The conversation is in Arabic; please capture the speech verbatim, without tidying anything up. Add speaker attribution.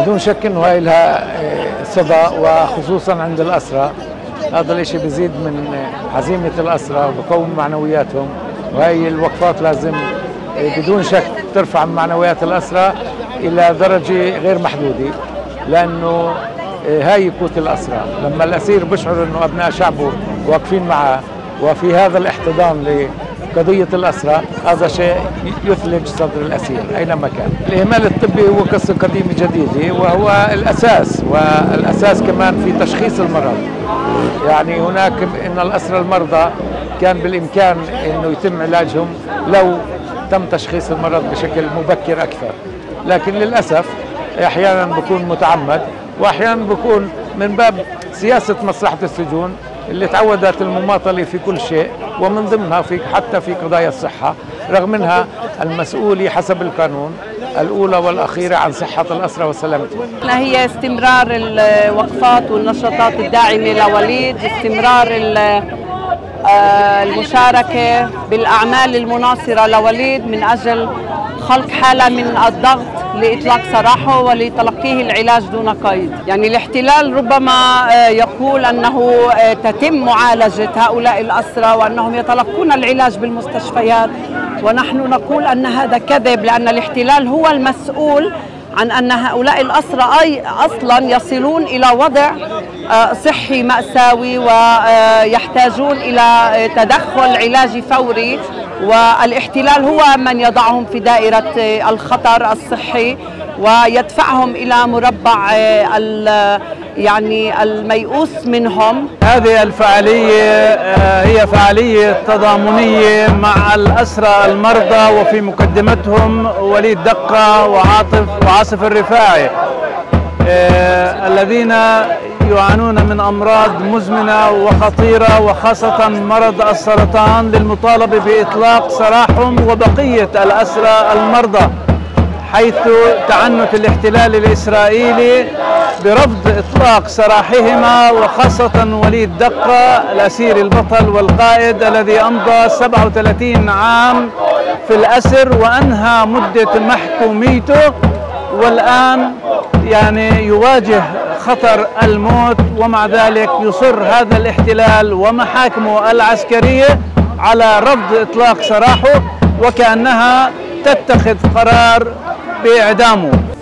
Speaker 1: بدون شك انه هاي لها صدى، وخصوصا عند الأسرى. هذا الاشي بيزيد من عزيمة الأسرى وبقوم معنوياتهم، وهي الوقفات لازم بدون شك ترفع معنويات الأسرى إلى درجة غير محدودة، لأنه هاي قوة الأسرى. لما الأسير بشعر أنه أبناء شعبه واقفين معه وفي هذا الاحتضان لقضية الأسرى، هذا شيء يثلج صدر الأسير أينما كان. الإهمال الطبي هو قصة قديمة جديدة، وهو الأساس، والأساس كمان في تشخيص المرض. يعني هناك إن الأسرى المرضى كان بالإمكان أنه يتم علاجهم لو تم تشخيص المرض بشكل مبكر أكثر، لكن للأسف أحيانا بكون متعمد، وأحيانا بكون من باب سياسة مصلحة السجون اللي تعودت المماطلة في كل شيء، ومن ضمنها في حتى في قضايا الصحة، رغم منها المسؤولية حسب القانون الأولى والأخيرة عن صحة الأسرى وسلامتهم.
Speaker 2: هي استمرار الوقفات والنشاطات الداعمة لوليد، استمرار المشاركة بالأعمال المناصرة لوليد من أجل خلق حالة من الضغط لإطلاق سراحه ولتلقيه العلاج دون قيد. يعني الاحتلال ربما يقول أنه تتم معالجة هؤلاء الأسرى وأنهم يتلقون العلاج بالمستشفيات، ونحن نقول أن هذا كذب، لأن الاحتلال هو المسؤول عن أن هؤلاء الأسرى أي أصلا يصلون إلى وضع صحي مأساوي ويحتاجون إلى تدخل علاجي فوري، والاحتلال هو من يضعهم في دائرة الخطر الصحي ويدفعهم إلى مربع يعني الميؤوس منهم.
Speaker 3: هذه الفعالية هي فعالية تضامنية مع الأسرى المرضى، وفي مقدمتهم وليد دقة وعاطف وعاصف الرفاعي الذين يعانون من أمراض مزمنة وخطيرة، وخاصة مرض السرطان، للمطالبة بإطلاق سراحهم وبقية الأسرى المرضى، حيث تعنت الاحتلال الإسرائيلي برفض إطلاق سراحهما، وخاصة وليد دقة الأسير البطل والقائد الذي أمضى سبعة وثلاثين عام في الأسر وأنهى مدة محكوميته، والآن يعني يواجه خطر الموت، ومع ذلك يصر هذا الاحتلال ومحاكمه العسكرية على رفض إطلاق سراحه، وكأنها تتخذ قرار بإعدامه.